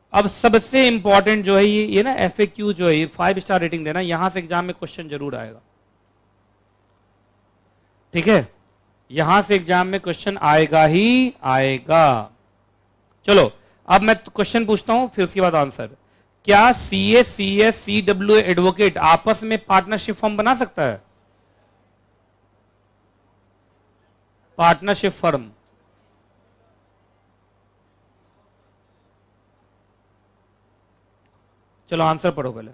अब सबसे इंपॉर्टेंट जो है ये ना FAQ जो है 5 स्टार रेटिंग देना, यहां से एग्जाम में क्वेश्चन जरूर आएगा, ठीक है, यहां से एग्जाम में क्वेश्चन आएगा ही आएगा। चलो अब मैं क्वेश्चन पूछता हूं, फिर उसके बाद आंसर। क्या CA, CS, CWA एडवोकेट आपस में पार्टनरशिप फर्म बना सकता है? पार्टनरशिप फर्म, चलो आंसर पढ़ो पहले।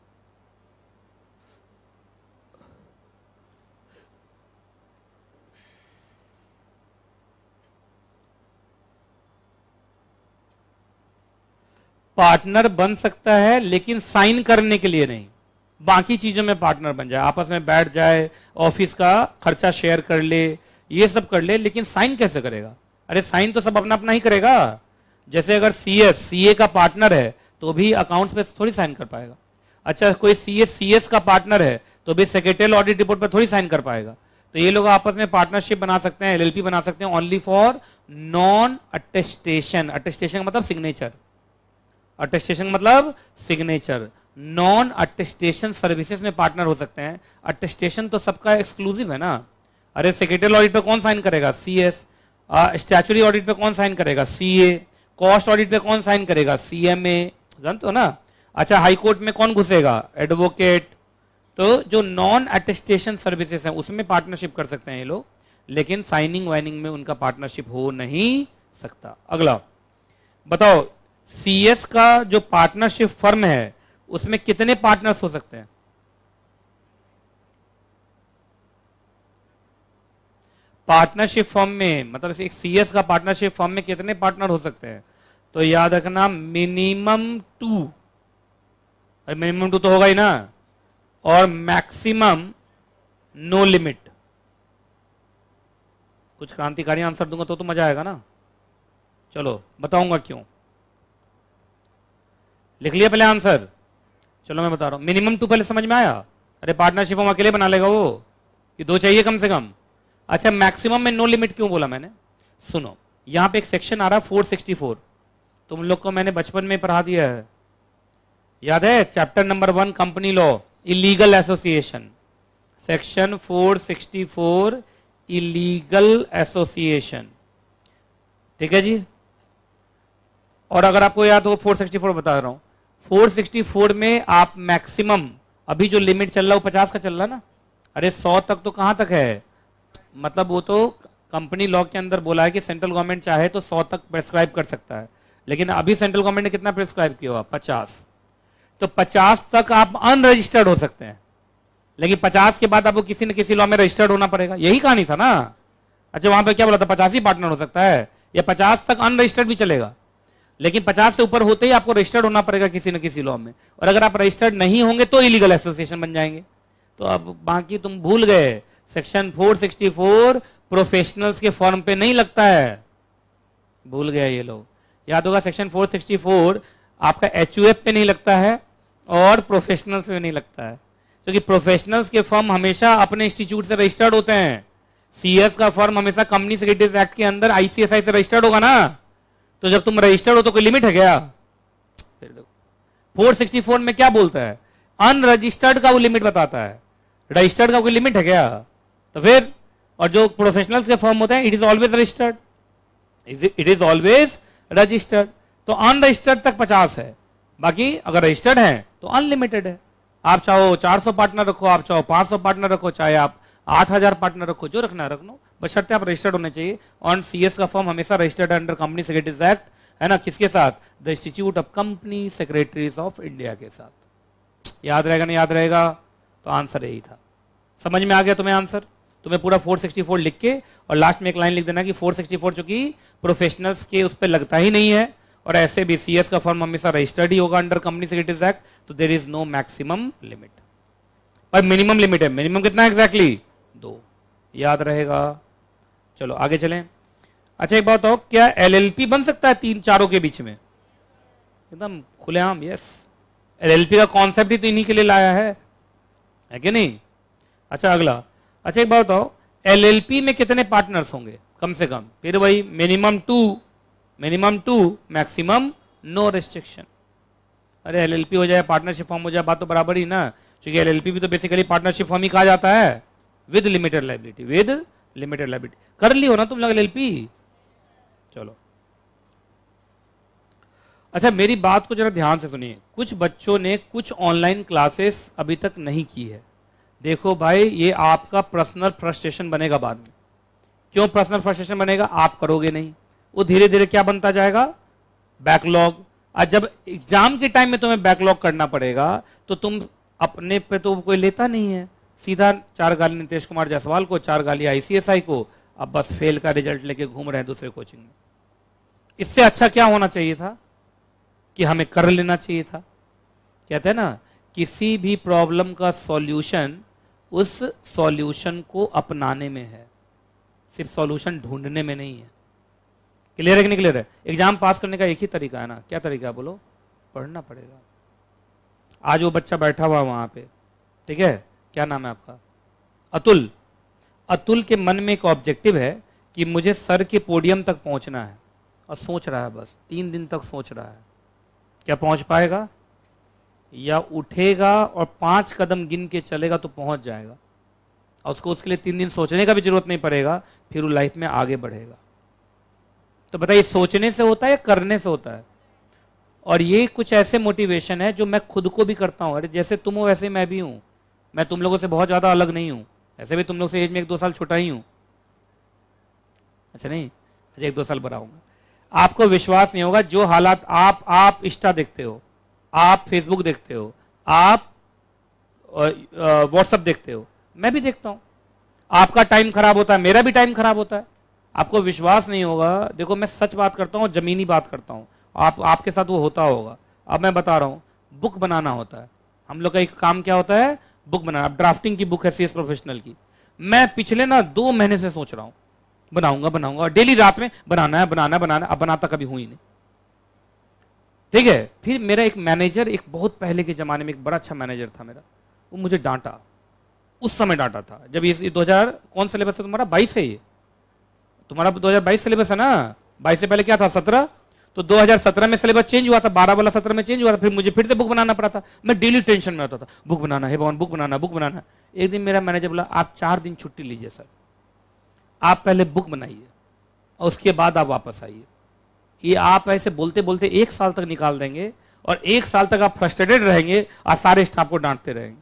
पार्टनर बन सकता है लेकिन साइन करने के लिए नहीं, बाकी चीजों में पार्टनर बन जाए, आपस में बैठ जाए, ऑफिस का खर्चा शेयर कर ले, ये सब कर ले, लेकिन साइन कैसे करेगा? अरे साइन तो सब अपना अपना ही करेगा। जैसे अगर CS CA का पार्टनर है तो भी अकाउंट्स पे थोड़ी साइन कर पाएगा। अच्छा कोई CS का पार्टनर है तो भी सेक्रेटरियल ऑडिट रिपोर्ट पर थोड़ी साइन कर पाएगा। तो ये लोग आपस में पार्टनरशिप बना सकते हैं, LLP बना सकते हैं only for non attestation. Attestation मतलब सिग्नेचर, अटेस्टेशन मतलब सिग्नेचर। नॉन अटेस्टेशन सर्विसेज में पार्टनर हो सकते हैं। अटेस्टेशन तो सबका एक्सक्लूसिव है ना। अरे सेक्रेटरियल ऑडिट पे कौन साइन करेगा? CS। स्टैच्यूटरी ऑडिट पे कौन साइन करेगा? CA। कॉस्ट ऑडिट पे कौन साइन करेगा? CMA। जानते हो ना। अच्छा हाई कोर्ट में कौन घुसेगा? एडवोकेट। तो जो नॉन अटेस्टेशन सर्विसेज हैं उसमें पार्टनरशिप कर सकते हैं ये लोग, लेकिन साइनिंग वाइनिंग में उनका पार्टनरशिप हो नहीं सकता। अगला बताओ, CS का जो पार्टनरशिप फर्म है उसमें कितने पार्टनर्स हो सकते हैं? पार्टनरशिप फर्म में मतलब एक CS का पार्टनरशिप फर्म में कितने पार्टनर हो सकते हैं? तो याद रखना मिनिमम 2, मिनिमम 2 तो होगा ही ना, और मैक्सिमम नो लिमिट। कुछ क्रांतिकारी आंसर दूंगा तो मजा आएगा ना। चलो बताऊंगा क्यों, लिख लिया पहले आंसर। चलो मैं बता रहा हूं, मिनिमम 2 पहले समझ में आया। अरे पार्टनरशिप हम अकेले बना लेगा वो, कि 2 चाहिए कम से कम। अच्छा मैक्सिमम में नो लिमिट क्यों बोला मैंने? सुनो, यहां पे एक सेक्शन आ रहा है 464, तुम लोग को मैंने बचपन में पढ़ा दिया है, याद है? Chapter number 1 company law, illegal association, section 464 illegal association, ठीक है जी। और अगर आपको याद हो 464 बता रहा हूं, 464 में आप मैक्सिमम, अभी जो लिमिट चल रहा है वो 50 का चल रहा है ना। अरे 100 तक तो कहां तक है, मतलब वो तो कंपनी लॉ के अंदर बोला है कि सेंट्रल गवर्नमेंट चाहे तो 100 तक प्रेस्क्राइब कर सकता है, लेकिन अभी सेंट्रल गवर्नमेंट ने कितना प्रेस्क्राइब किया हुआ? 50। तो 50 तक आप अनरजिस्टर्ड हो सकते हैं, लेकिन 50 के बाद आपको किसी न किसी लॉ में रजिस्टर्ड होना पड़ेगा, यही कहानी था ना। अच्छा वहां पे क्या बोला था? 50 ही पार्टनर हो सकता है, या 50 तक अनरजिस्टर्ड भी चलेगा, लेकिन 50 से ऊपर होते ही आपको रजिस्टर्ड होना पड़ेगा किसी न किसी लॉ में, और अगर आप रजिस्टर्ड नहीं होंगे तो इलीगल एसोसिएशन बन जाएंगे। तो अब बाकी तुम भूल गए, सेक्शन 464 प्रोफेशनल्स के फॉर्म पे नहीं लगता है, भूल गए ये लोग। याद होगा सेक्शन 464 आपका HUF पे नहीं लगता है और प्रोफेशनल्स पे नहीं लगता है, क्योंकि प्रोफेशनल्स के फर्म हमेशा अपने इंस्टीट्यूट से रजिस्टर्ड होते हैं। CS का फर्म हमेशा कंपनी सेक्रेटरीज एक्ट के अंदर ICSI से रजिस्टर्ड होगा ना। तो जब तुम रजिस्टर्ड हो तो कोई लिमिट है क्या? फिर देखो 464 में क्या बोलता है? अनरजिस्टर्ड का वो लिमिट बताता है, रजिस्टर्ड का कोई लिमिट है क्या? तो फिर, और जो प्रोफेशनल्स के फर्म होते हैं it is always registered, it is always registered. तो अनरजिस्टर्ड तक 50 है, बाकी अगर रजिस्टर्ड है तो अनलिमिटेड है। आप चाहो 400 पार्टनर रखो, आप चाहो 500 पार्टनर रखो, चाहे आप 8000 पार्टनर रखो, जो रखना रख लो, बशर्ते आप रजिस्टर्ड होने चाहिए। और CS का फर्म हमेशा registered under company secretaries act, है ना, किसके साथ? The institute of company secretaries of India के साथ। याद रहेगा नहीं याद रहेगा? तो आंसर यही था। समझ में आ गया तुम्हें आंसर? तुम्हें पूरा 464 लिख के और लास्ट में एक लाइन लिख देना कि 464 चूंकि प्रोफेशनल्स के उस पर लगता ही नहीं है, और ऐसे भी CS का फर्म हमेशा रजिस्टर्ड ही होगा अंडर कंपनी सेक्रेटरीज एक्ट, तो there is no maximum limit, पर मिनिमम लिमिट है। मिनिमम कितना एग्जैक्टली? 2। याद रहेगा। चलो आगे चलें। अच्छा एक बात बताओ, क्या LLP बन सकता है 3-4 के बीच में? एकदम खुलेआम यस। LLP का कॉन्सेप्ट ही तो इन्हीं के लिए लाया है कि नहीं? अच्छा अगला, अच्छा एक बात बताओ, LLP में कितने पार्टनर्स होंगे कम से कम? फिर वही मिनिमम 2, मैक्सिमम नो रिस्ट्रिक्शन। अरे एलएलपी हो जाए, पार्टनरशिप फॉर्म हो जाए, बात तो बराबर ही ना, क्योंकि एलएलपी भी तो बेसिकली पार्टनरशिप फॉर्म ही कहा जाता है, with limited liability, with limited liability. कर ली हो ना तुम लोग एलएलपी? चलो अच्छा, मेरी बात को जरा ध्यान से सुनिए। कुछ बच्चों ने कुछ ऑनलाइन क्लासेस अभी तक नहीं की है। देखो भाई, ये आपका पर्सनल फ्रस्ट्रेशन बनेगा बाद में। क्यों पर्सनल फ्रस्ट्रेशन बनेगा? आप करोगे नहीं, वो धीरे धीरे क्या बनता जाएगा? बैकलॉग। और जब एग्जाम के टाइम में तुम्हें बैकलॉग करना पड़ेगा तो तुम अपने पे तो कोई लेता नहीं है, सीधा 4 गाली नीतीश कुमार जायसवाल को, 4 गाली आईसीएसआई को, अब बस फेल का रिजल्ट लेके घूम रहे हैं दूसरे कोचिंग में। इससे अच्छा क्या होना चाहिए था कि हमें कर लेना चाहिए था। कहते हैं ना, किसी भी प्रॉब्लम का सॉल्यूशन उस सॉल्यूशन को अपनाने में है, सिर्फ सॉल्यूशन ढूंढने में नहीं है। क्लियर है कि नहीं क्लियर है? एग्जाम पास करने का एक ही तरीका है ना, क्या तरीका है बोलो? पढ़ना पड़ेगा। आज वो बच्चा बैठा हुआ वहां पे, ठीक है, क्या नाम है आपका? अतुल। अतुल के मन में एक ऑब्जेक्टिव है कि मुझे सर के पोडियम तक पहुंचना है, और सोच रहा है, बस 3 दिन तक सोच रहा है। क्या पहुंच पाएगा? या उठेगा और 5 कदम गिन के चलेगा तो पहुंच जाएगा, और उसको उसके लिए 3 दिन सोचने का भी जरूरत नहीं पड़ेगा, फिर वो लाइफ में आगे बढ़ेगा। तो बताइए, सोचने से होता है या करने से होता है? और ये कुछ ऐसे मोटिवेशन है जो मैं खुद को भी करता हूं। अरे जैसे तुम हो वैसे मैं भी हूं, मैं तुम लोगों से बहुत ज्यादा अलग नहीं हूं, ऐसे भी तुम लोग से एज में 1-2 साल छोटा ही हूं। अच्छा नहीं, अच्छा 1-2 साल बड़ा हूंगा। आपको विश्वास नहीं होगा, जो हालात आप इंस्टा देखते हो, आप फेसबुक देखते हो, आप व्हाट्सएप देखते हो, मैं भी देखता हूं। आपका टाइम खराब होता है, मेरा भी टाइम खराब होता है। आपको विश्वास नहीं होगा, देखो मैं सच बात करता हूं, जमीनी बात करता हूं, आपके साथ वो होता होगा। अब मैं बता रहा हूं, बुक बनाना होता है, हम लोग का एक काम क्या होता है? बुक बनाना। अब ड्राफ्टिंग की बुक है सीएस प्रोफेशनल की, मैं पिछले ना 2 महीने से सोच रहा हूं बनाऊंगा, डेली रात में बनाना है, अब बनाता कभी हुई नहीं, ठीक है। फिर मेरा एक मैनेजर, एक बहुत पहले के जमाने में एक बड़ा अच्छा मैनेजर था मेरा, वो मुझे डांटा, उस समय डांटा था जब ये 2000 कौन सिलेबस है तुम्हारा? 22 है, ये तुम्हारा 2022 सिलेबस है ना? 22 से पहले क्या था? 17। तो 2017 में सिलेबस चेंज हुआ था, 12 वाला 17 में चेंज हुआ था, फिर मुझे फिर से बुक बनाना पड़ा था। मैं डेली टेंशन में होता था, बुक बनाना है भगवान, बुक बनाना। एक दिन मेरा मैनेजर बोला, आप 4 दिन छुट्टी लीजिए सर, आप पहले बुक बनाइए और उसके बाद आप वापस आइए। ये आप ऐसे बोलते बोलते 1 साल तक निकाल देंगे, और 1 साल तक आप फ्रस्ट्रेटेड रहेंगे और सारे स्टाफ को डांटते रहेंगे।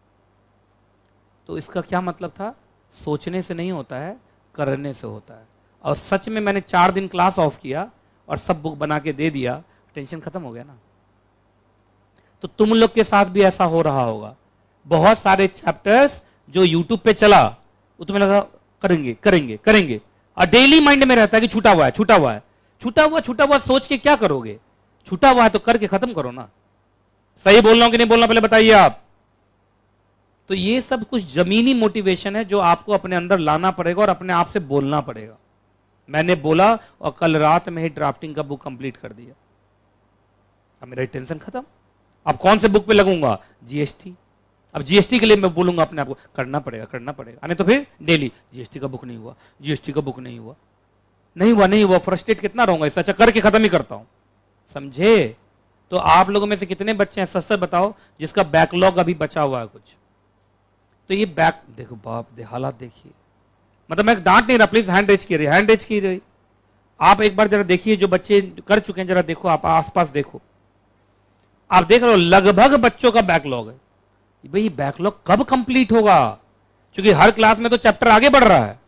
तो इसका क्या मतलब था? सोचने से नहीं होता है, करने से होता है। और सच में मैंने 4 दिन क्लास ऑफ किया और सब बुक बना के दे दिया, टेंशन खत्म हो गया ना। तो तुम लोग के साथ भी ऐसा हो रहा होगा। बहुत सारे चैप्टर्स जो यूट्यूब पे चला, वो तुम्हें लगा करेंगे, और डेली माइंड में रहता है कि छूटा हुआ सोच के क्या करोगे? छूटा हुआ है तो करके खत्म करो ना। सही बोल रहा हूं कि नहीं बोल रहा, पहले बताइए आप। तो ये सब कुछ जमीनी मोटिवेशन है जो आपको अपने अंदर लाना पड़ेगा और अपने आप से बोलना पड़ेगा। मैंने बोला और कल रात में ही ड्राफ्टिंग का बुक कंप्लीट कर दिया। अब मेरा टेंशन खत्म। अब कौन से बुक पे लगूंगा? जीएसटी। अब जीएसटी के लिए मैं बोलूंगा अपने आप को, करना पड़ेगा। नहीं तो फिर डेली जीएसटी का बुक नहीं हुआ, फ्रस्ट्रेट कितना रहूंगा, इससे अच्छा करके खत्म ही करता हूं। समझे? तो आप लोगों में से कितने बच्चे हैं, सच बताओ, जिसका बैकलॉग अभी बचा हुआ है कुछ? तो ये देखो बाप दे, हालात देखिए। मतलब मैं डांट नहीं रहा, प्लीज हैंड रेज की रही। आप एक बार जरा देखिए, जो बच्चे कर चुके हैं जरा देखो, आप आसपास देखो, आप देख रहे हो लगभग बच्चों का बैकलॉग है। भाई बैकलॉग कब कंप्लीट होगा? क्योंकि हर क्लास में तो चैप्टर आगे बढ़ रहा है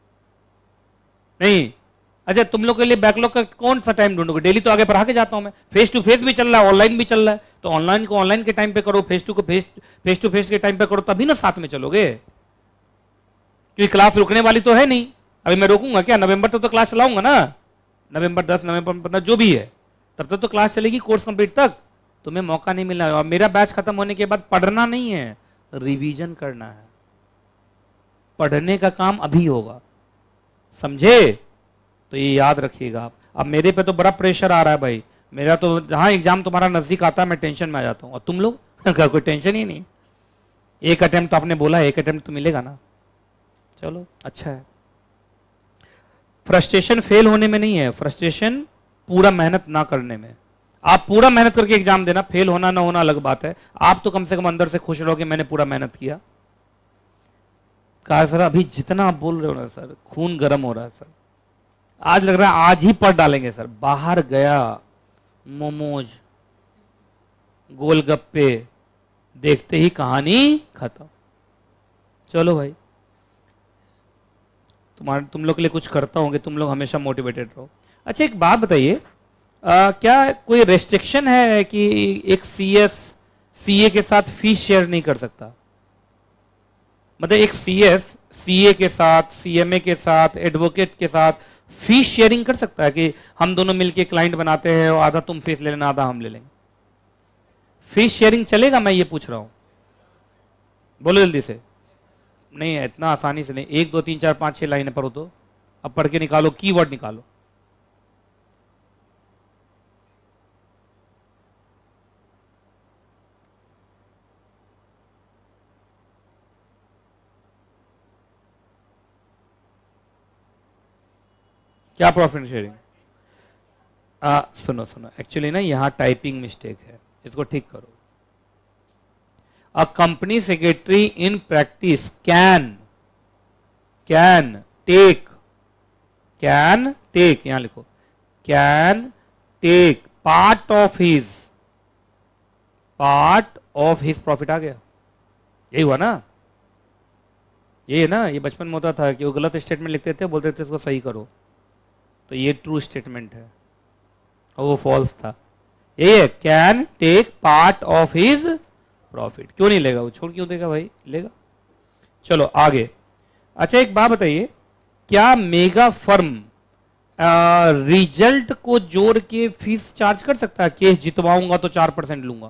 नहीं। अच्छा, तुम लोग के लिए बैकलॉग का कौन सा टाइम ढूंढोगे? डेली तो आगे पढ़ा के जाता हूं मैं, फेस टू फेस भी चल रहा है, ऑनलाइन भी चल रहा है। तो ऑनलाइन को ऑनलाइन के टाइम पे करो, फेस टू फेस के टाइम पे करो, तभी ना साथ में चलोगे। क्योंकि क्लास रुकने वाली तो है नहीं। अभी मैं रोकूंगा क्या? नवंबर तक तो क्लास चलाऊंगा ना, नवंबर 10, नवंबर 15 जो भी है, तब तक तो क्लास चलेगी कोर्स कंप्लीट तक। तुम्हें मौका नहीं मिलना है। और मेरा बैच खत्म होने के बाद पढ़ना नहीं है, रिवीजन करना है। पढ़ने का काम अभी होगा, समझे? तो ये याद रखिएगा आप। अब मेरे पे तो बड़ा प्रेशर आ रहा है भाई, मेरा तो जहां एग्जाम तुम्हारा नजदीक आता है मैं टेंशन में आ जाता हूं, और तुम लोग का कोई टेंशन ही नहीं। एक अटेम्प्ट तो आपने बोला, एक अटेम्प्ट तो मिलेगा ना। चलो अच्छा है। फ्रस्ट्रेशन फेल होने में नहीं है, फ्रस्ट्रेशन पूरा मेहनत ना करने में। आप पूरा मेहनत करके एग्जाम देना, फेल होना ना होना अलग बात है, आप तो कम से कम अंदर से खुश रहो कि मैंने पूरा मेहनत किया। कहा सर अभी जितना आप बोल रहे हो ना सर, खून गर्म हो रहा है सर, आज लग रहा है आज ही पढ़ डालेंगे सर। बाहर गया, मोमोज, गोलगप्पे, देखते ही कहानी खत्म। चलो भाई, तुम लोग के लिए कुछ करता हूँ कि तुम लोग हमेशा मोटिवेटेड रहो। अच्छा एक बात बताइए, क्या कोई रेस्ट्रिक्शन है कि एक सीएस सीए के साथ फीस शेयर नहीं कर सकता? मतलब एक सीएस सीए के साथ, सीएमए के साथ, एडवोकेट के साथ फीस शेयरिंग कर सकता है कि हम दोनों मिलके क्लाइंट बनाते हैं और आधा तुम फीस ले लेना, आधा हम ले लेंगे? फीस शेयरिंग चलेगा? मैं ये पूछ रहा हूं, बोलो जल्दी से। नहीं है, इतना आसानी से नहीं, 1 2 3 4 5 6 लाइनें पढ़ो तो, अब पढ़ के निकालो, कीवर्ड निकालो। क्या प्रॉफिट शेयरिंग? सुनो सुनो, एक्चुअली ना यहां टाइपिंग मिस्टेक है, इसको ठीक करो। A company secretary in practice can take, यहां लिखो, can take part of his profit. आ गया? यही हुआ ना? ये है ना, ये बचपन में होता था कि वो गलत स्टेटमेंट लिखते थे, बोलते थे इसको सही करो, तो ये ट्रू स्टेटमेंट है और वो फॉल्स था। यही है, can take part of his profit. क्यों नहीं लेगा वो? छोड़ क्यों देगा भाई, लेगा। चलो आगे। अच्छा एक बात बताइए, क्या मेगा फर्म रिजल्ट को जोड़ के फीस चार्ज कर सकता है? केस जितवाऊंगा तो 4% लूंगा।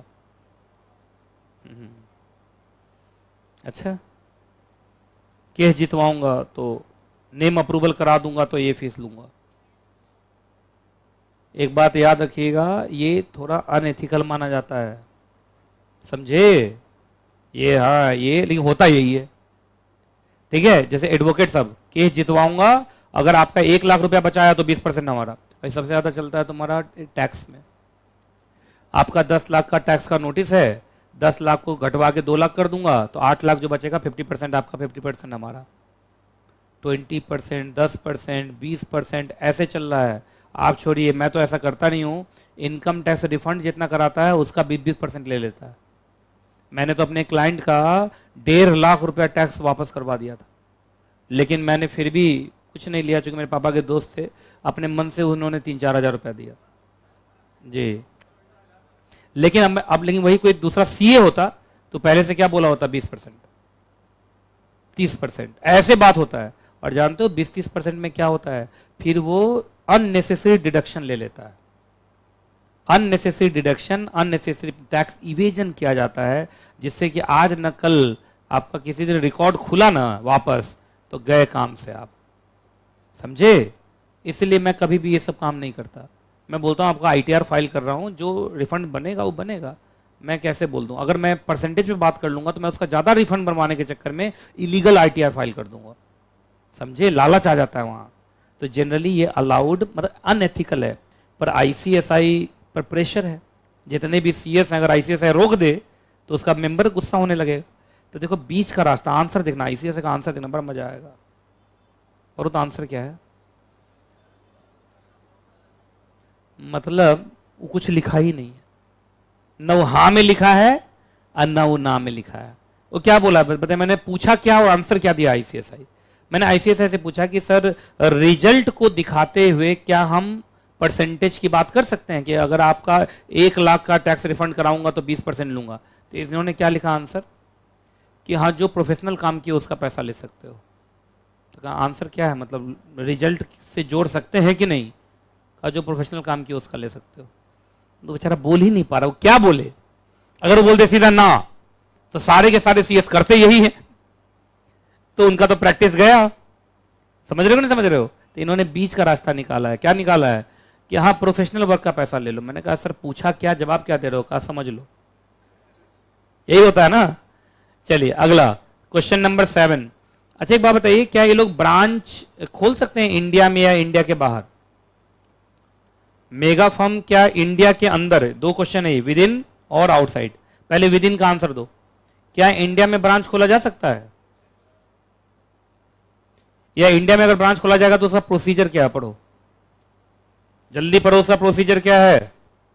अच्छा, केस जितवाऊंगा तो नेम अप्रूवल करा दूंगा तो ये फीस लूंगा। एक बात याद रखिएगा, ये थोड़ा अनएथिकल माना जाता है, समझे? ये हाँ, ये लेकिन होता यही है, ठीक है। जैसे एडवोकेट साहब, केस जितवाऊंगा, अगर आपका 1 लाख रुपया बचाया तो 20% हमारा। भाई सबसे ज्यादा चलता है तुम्हारा टैक्स में। आपका 10 लाख का टैक्स का नोटिस है, 10 लाख को घटवा के 2 लाख कर दूंगा, तो 8 लाख जो बचेगा 50% आपका, 50% हमारा। 20%, 10%, 20% ऐसे चल रहा है। आप छोड़िए, मैं तो ऐसा करता नहीं हूं। इनकम टैक्स रिफंड जितना कराता है उसका 20% ले लेता है। मैंने तो अपने क्लाइंट का 1.5 लाख रुपया टैक्स वापस करवा दिया था, लेकिन मैंने फिर भी कुछ नहीं लिया, चूंकि मेरे पापा के दोस्त थे, अपने मन से उन्होंने 3-4 हजार रुपया दिया जी। लेकिन अब लेकिन वही कोई दूसरा सीए होता तो पहले से क्या बोला होता, 20%, 30%, ऐसे बात होता है। और जानते हो 20-30% में क्या होता है, फिर वो अननेसेसरी डिडक्शन ले लेता है। Unnecessary deduction, unnecessary tax evasion किया जाता है, जिससे कि आज न कल आपका किसी दिन रिकॉर्ड खुला ना वापस तो गए काम से आप, समझे? इसलिए मैं कभी भी ये सब काम नहीं करता। मैं बोलता हूं आपका आईटीआर फाइल कर रहा हूं, जो रिफंड बनेगा वो बनेगा। मैं कैसे बोल दूं? अगर मैं परसेंटेज पे बात कर लूंगा तो मैं उसका ज्यादा रिफंड बनवाने के चक्कर में इलीगल आईटीआर फाइल कर दूंगा, समझे? लालच आ जाता है वहां। तो जनरली ये अलाउड, मतलब अनएथिकल है, पर आईसीएसआई पर प्रेशर है। जितने भी सीएस हैं, अगर आईसीएसआई रोक दे तो उसका मेंबर गुस्सा होने लगेगा। तो देखो बीच का रास्ता, आंसर देखना, आईसीएसआई का आंसर देखना, बड़ा मजा आएगा। और तो आंसर क्या है, मतलब वो कुछ लिखा ही नहीं है, न वो हाँ में लिखा है और न वो ना में लिखा है। वो क्या बोला बताए, मैंने पूछा क्या और आंसर क्या दिया आईसीएसआई? मैंने आईसीएसआई से पूछा कि सर रिजल्ट को दिखाते हुए क्या हम परसेंटेज की बात कर सकते हैं कि अगर आपका 1 लाख का टैक्स रिफंड कराऊंगा तो 20% लूंगा? तो इन्होंने क्या लिखा आंसर, कि हाँ जो प्रोफेशनल काम किया उसका पैसा ले सकते हो। तो कहा आंसर क्या है, मतलब रिजल्ट से जोड़ सकते हैं कि नहीं? कहा जो प्रोफेशनल काम किया उसका ले सकते हो। तो बेचारा बोल ही नहीं पा रहा, वो क्या बोले? अगर वो बोलते सीधा ना, तो सारे के सारे सीएस करते यही हैं, तो उनका तो प्रैक्टिस गया। समझ रहे हो नहीं समझ रहे हो? तो इन्होंने बीच का रास्ता निकाला है। क्या निकाला है कि हाँ प्रोफेशनल वर्क का पैसा ले लो। मैंने कहा सर पूछा क्या, जवाब क्या दे रहे हो? कहा समझ लो। यही होता है ना। चलिए अगला क्वेश्चन नंबर 7। अच्छा एक बात बताइए, क्या ये लोग ब्रांच खोल सकते हैं इंडिया में या इंडिया के बाहर? मेगा फर्म क्या इंडिया के अंदर, दो क्वेश्चन है, विद इन और आउटसाइड। पहले विद इन का आंसर दो, क्या इंडिया में ब्रांच खोला जा सकता है? या इंडिया में अगर ब्रांच खोला जाएगा तो उसका प्रोसीजर क्या है? पढ़ो, जल्दी पढ़ो, उसका प्रोसीजर क्या है?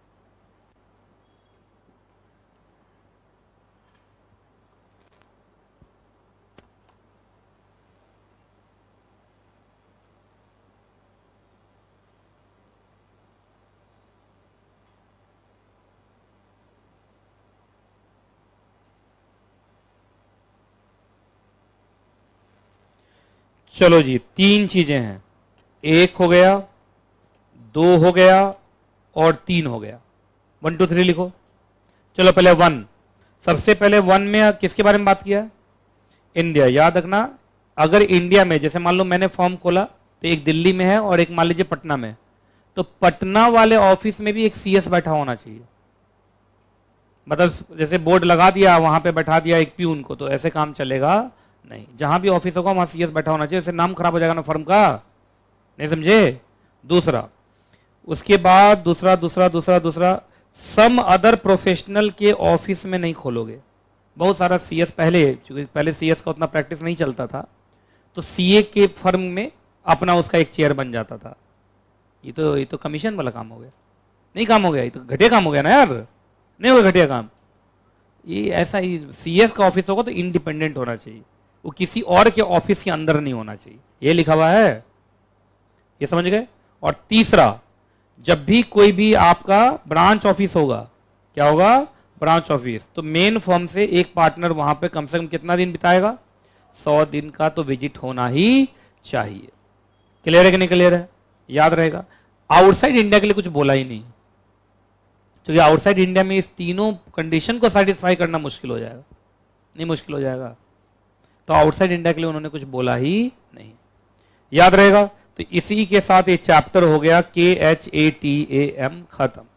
चलो जी, तीन चीजें हैं, एक हो गया, दो हो गया और तीन हो गया। 1 2 3 लिखो। चलो पहले 1, सबसे पहले 1 में किसके बारे में बात किया? इंडिया। याद रखना, अगर इंडिया में जैसे मान लो मैंने फॉर्म खोला तो एक दिल्ली में है और एक मान लीजिए पटना में, तो पटना वाले ऑफिस में भी एक सीएस बैठा होना चाहिए। मतलब जैसे बोर्ड लगा दिया, वहां पे बैठा दिया एक प्यून को, तो ऐसे काम चलेगा नहीं। जहां भी ऑफिस होगा वहां सीएस बैठा होना चाहिए, उससे नाम खराब हो जाएगा ना फर्म का, नहीं समझे? दूसरा, उसके बाद दूसरा सम अदर प्रोफेशनल के ऑफिस में नहीं खोलोगे। बहुत सारा सीएस पहले सीएस का उतना प्रैक्टिस नहीं चलता था, तो सीए के फर्म में अपना उसका एक चेयर बन जाता था। ये तो कमीशन वाला काम हो गया, नहीं काम हो गया, ये तो घटिया काम हो गया ना यार, नहीं होगा घटिया काम। ये ऐसा ही सीएस का ऑफिस होगा तो इंडिपेंडेंट होना चाहिए, वो किसी और के ऑफिस के अंदर नहीं होना चाहिए, ये लिखा हुआ है, ये समझ गए? और तीसरा, जब भी कोई भी आपका ब्रांच ऑफिस होगा, क्या होगा? ब्रांच ऑफिस, तो मेन फर्म से एक पार्टनर वहां पे कम से कम कितना दिन बिताएगा? 100 दिन का तो विजिट होना ही चाहिए। क्लियर है कि नहीं क्लियर है? याद रहेगा। आउटसाइड इंडिया के लिए कुछ बोला ही नहीं, क्योंकि आउटसाइड इंडिया में इस तीनों कंडीशन को सेटिस्फाई करना मुश्किल हो जाएगा, नहीं मुश्किल हो जाएगा, तो आउटसाइड इंडिया के लिए उन्होंने कुछ बोला ही नहीं। याद रहेगा। तो इसी के साथ ये चैप्टर हो गया KHATAM खत्म।